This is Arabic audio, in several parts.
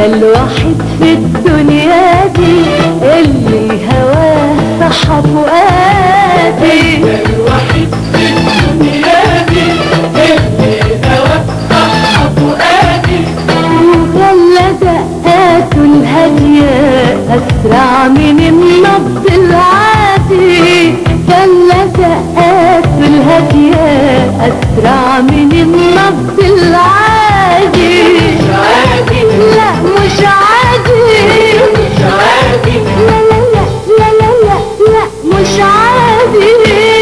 الوحيد في الدنيا دي اللي هواه صح فؤادي. انت الوحيد في الدنيا دي اللي هواه صح فؤادي. وخلى دقاته الهادية أسرع من النبض العادي. خلى دقاته الهادية أسرع من النبض العادي. مش عادي، لا مش عادي، مش عادي، لا لا لا لا لا لا مش عادي.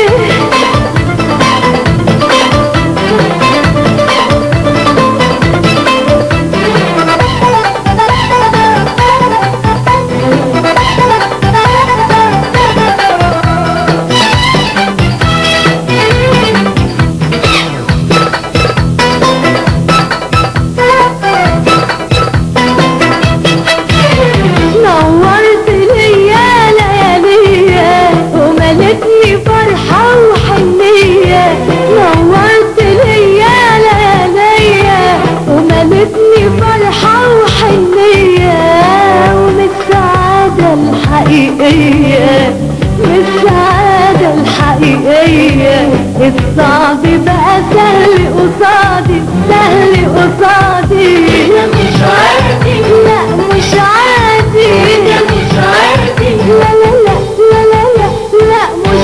نورت ليا لياليا وملتني فرحة وحنية. نورت ليا لياليا وملتني فرحة وحنية. ومن السعادة الحقيقية، من السعادة الحقيقية الصعب بقى سهل قصادي، سهل قصادي. مش عادي، لا مش عادي، مش عادي، لا لا لا لا لا لا لا مش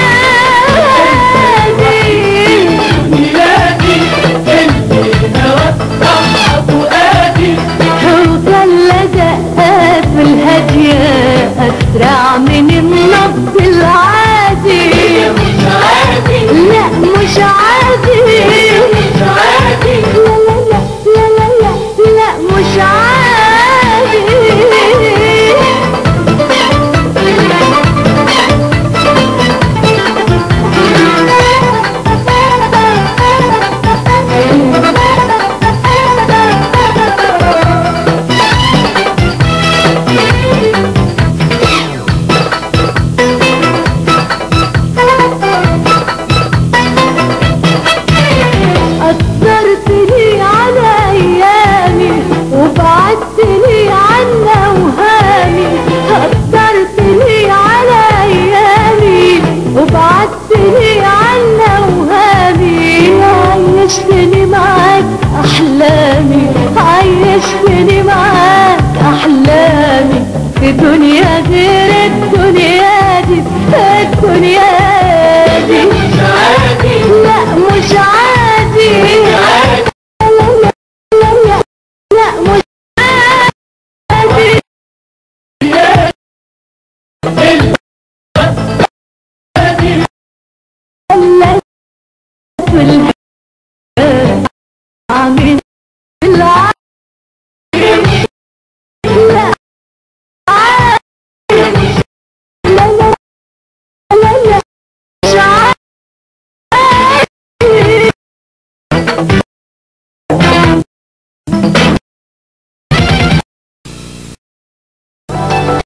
عادي. ميلادي اللي هواه صح فؤادي. وخلى دقات الهادية أسرع من النبض العادي. مش عادي، لا مش عادي، مش عادي، لا لا لا لا لا لا لا مش عادي. أثرتني على أيامي وبعدتني عن أوهامي. أثرتني على أيامي وبعدتني عن أوهامي. عيشتني معاك أحلامي، عيشتني معاك أحلامي في دنيا غير الدنيا دي، الدنيا دي. مش عادي، لا مش عادي، لا لا لا لا لا مش عادي. خلت